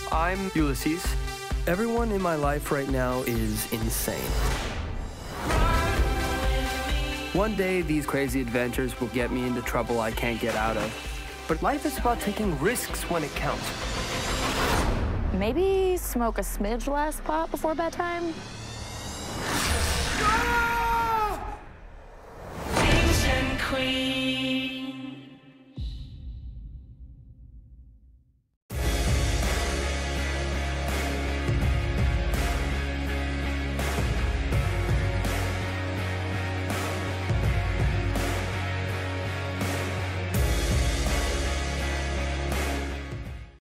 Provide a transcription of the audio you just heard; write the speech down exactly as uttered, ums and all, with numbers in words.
I'm Ulysses. Everyone in my life right now is insane. One day, these crazy adventures will get me into trouble I can't get out of. But life is about taking risks when it counts. Maybe smoke a smidge less pot before bedtime?